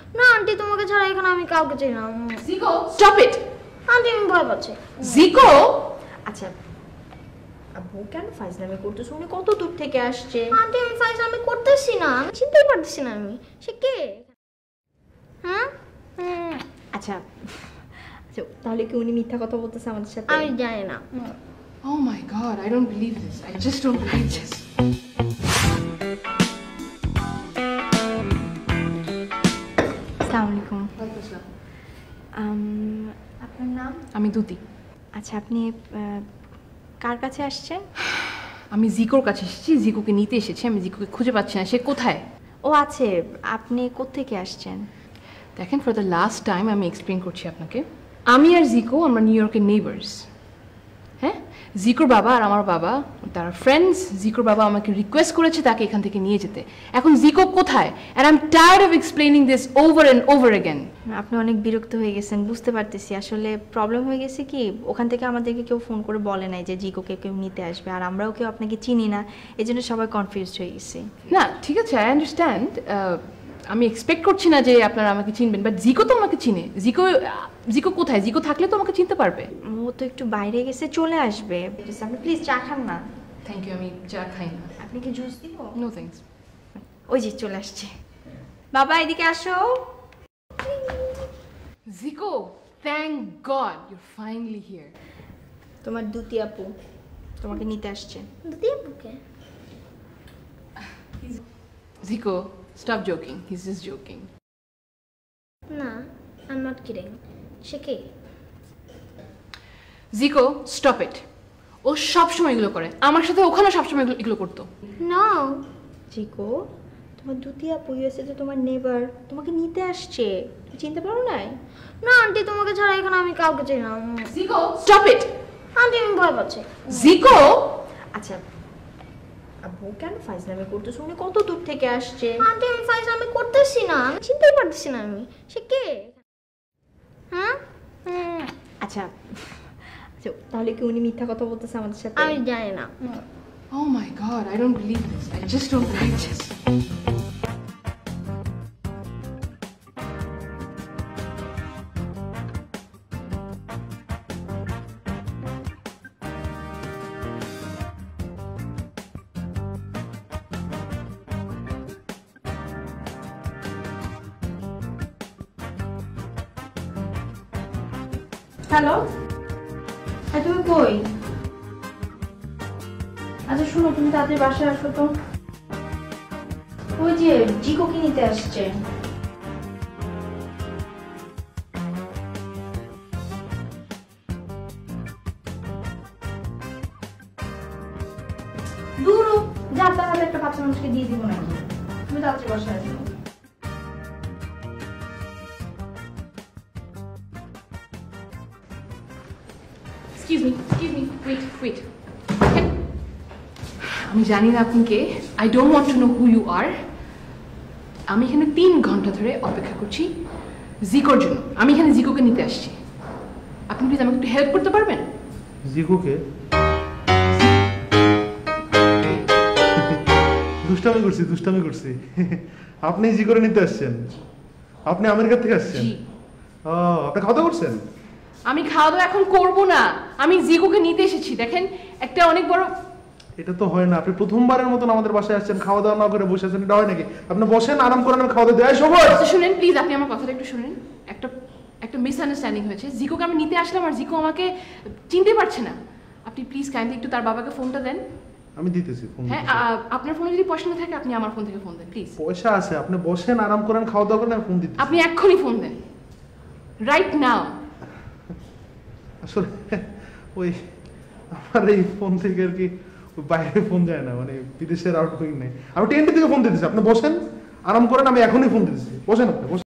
না আন্টি, তোমাকে ছাড়া এখানে আমি কাউকে চাই না। জিকো, স্টপ ইট। আন্টি আমি ভয় পাচ্ছি। জিকো, আচ্ছা আব্বু কেন ফাইজলামি করতেছো? উনি কত দূর থেকে আসছে। আন্টি আমি ফাইজলামি করতেছি না, আমি চিনতেই পারতেছি না আমি সে কে। হ্যাঁ আচ্ছা আচ্ছা, তাহলে কি উনি মিথ্যা কথা বলতেছে আমাদের সাথে? আমি জানি না। oh my god, I don't believe this. I just don't believe this. আসসালামু আলাইকুম। আপনার নাম? আমি দুতি। আচ্ছা আপনি কার কাছে আসছেন? আমি জিকোর কাছে এসেছি, জিকোকে নিতে এসেছি। আমি জিকোকে খুঁজে পাচ্ছি না, সে কোথায়? ও আছে। আপনি কোত্থেকে আসছেন? দেখেন, ফর দ্য লাস্ট টাইম আমি এক্সপ্লেন করছি আপনাকে। আমি আর জিকো আমরা নিউ ইয়র্কের নেইবার্স। হ্যাঁ, জিকোর বাবা আর আমার বাবা তারা ফ্রেন্ডস। জিকোর বাবা আমাকে রিকোয়েস্ট করেছে তাকে এখান থেকে নিয়ে যেতে। এখন জিকো কোথায়? And I am tired of explaining this over and over again. আপনি অনেক বিরক্ত হয়ে গেছেন, বুঝতে পারতেছি। আসলে প্রবলেম হয়ে গেছে কি, ওখান থেকে আমাদেরকে কেউ ফোন করে বলে নাই যে জিকোকে কেউ নিতে আসবে, আর আমরাও কেউ আপনাকে চিনি না, এই জন্য সবাই কনফিউজড হয়ে গেছে। না ঠিক আছে, আই আন্ডারস্ট্যান্ড। আমি এক্সপেক্ট করছি না যে আপনারা আমাকে চিনবেন, বাট জিকো তো আমাকে চিনে। জিকো কোথায়? জিকো থাকলে তো আমাকে চিনতে পারবে। ও তো একটু বাইরে গেছে, চলে আসবে। আপনি প্লিজ চা খান না। থ্যাংক ইউ, আমি চা খাই না। আপনি কি জুস দিব? No thanks. ওই যে চলে আসছে। বাবা এদিকে আসো। Zico, thank god you're finally here. তোমার দুতি আপু তোমাকে নিতে আসছে। দুতি আপুকে? জিকো, stop joking. He's just joking. না, I'm not kidding. Say K? Ziko, stop it. ও সবসময় এগুলো করে, আমার সাথে ওখানে সবসময় এগুলো করতো। No. জিকো, তোমার দুতি আপু ইউএসএ তে তোমার নেবার, তোমাকে নিতে আসছে। তুমি চিনতে পারো নাই? না আন্টি, তোমাকে ছাড়া এখানে আমি কাউকে চাই না। জিকো, stop it. আন্টি আমি ভয় পাচ্ছি। জিকো, আচ্ছা আব্বু কেন ফাইজলামি করতেছো? উনি কত দূর থেকে আসছে। আন্টি আমি ফাইজলামি করতেছি না, আমি চিনতেই পারতেছি না আমি সে কে। হ্যাঁ আচ্ছা আচ্ছা, তাহলে কি উনি মিথ্যা কথা বলতেছে আমাদের সাথে? আমি জানি না। oh my god, I don't believe this. I just don't believe this. Hello, হ্যাঁ তুমি কই? আচ্ছা শোনো, তুমি তাদের বাসায় আসো তো। ওই যে জিকোকে নিতে আসছে। দূর যা, তাহলে একটা বাচ্চা মানুষকে দিয়ে দিব নাকি? তুমি তাদের বাসায় আসো। Excuse me, wait. আমি জানি না আপনি কে। I don't want to know who you are. আমি এখানে 3 ঘন্টা ধরে অপেক্ষা করছি জিকোর জন্য। আমি এখানে জিকোকে নিতে আসছি। আপনি প্লিজ আমাকে একটু হেল্প করতে পারবেন? জিকোকে? দুষ্টামি করছি। আপনি জিকোরে নিতে আসছেন? আপনি আমেরিকা থেকে আসছেন? ও, আপনি খাওয়া করছেন? আমি খাওয়া দাওয়া এখন করবো না, আমি জিকোকে নিতে এসেছি। দেখেন, একটা অনেক বড়। এটা তো হয় না। আপনি প্রথমবারের মতন আমাদের বাসায় আসছেন, খাওয়া দাওয়া না করে বসে আছেন, এটা হয় নাকি? আপনি বসেন, আরাম করেন, আমি খাওয়া দাওয়া দেয় সবাই। শুনেন প্লিজ, আপনি আমার কথাটা একটু শুনেন। একটা মিসআন্ডারস্ট্যান্ডিং হয়েছে। জিকোকে আমি নিতে আসলাম আর জিকো আমাকে চিনতে পারছে না। আপনি প্লিজ কাইন্ডলি একটু তার বাবাকে ফোনটা দেন। আমি দিতেছি ফোন। হ্যাঁ, আপনার ফোনে যদি পয়সা না থাকে আপনি আমার ফোন থেকে ফোন দেন প্লিজ। পয়সা আছে, আপনি বসেন, আরাম করেন, খাওয়া দাওয়া করেন, আমি ফোন দিতেছি। আপনি এক্ষুনি ফোন দেন, রাইট নাও। আসলে ওই আমার এই ফোন থেকে আর কি বাইরে ফোন যায় না, মানে বিদেশের আউটগোয়িং নেই। আমি টেন্টি থেকে ফোন দিতেছি। আপনি বসেন, আরাম করেন, আমি এখনই ফোন দিতেছি। বসেন আপনি, বসেন।